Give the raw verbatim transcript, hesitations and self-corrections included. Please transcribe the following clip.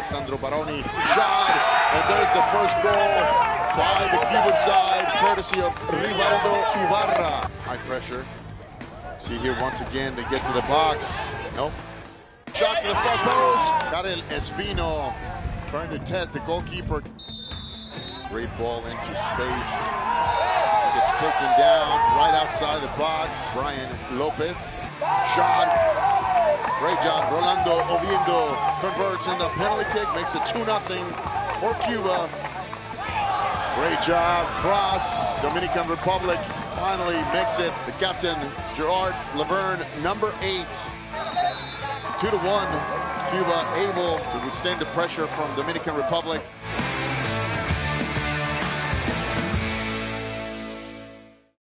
Alessandro Baroni shot, and there's the first goal by the Cuban side, courtesy of Rivaldo Ibarra. High pressure. See here once again, they get to the box. Nope. Shot to the far post. Got it, Espino trying to test the goalkeeper. Great ball into space. It's taken down right outside the box. Brian Lopez. Shot. Great job. Rolando Oviedo converts in the penalty kick. Makes it two nothing for Cuba. Great job. Cross. Dominican Republic finally makes it. The captain, Gerard Laverne, number eight. Two to one. Cuba able to withstand the pressure from Dominican Republic.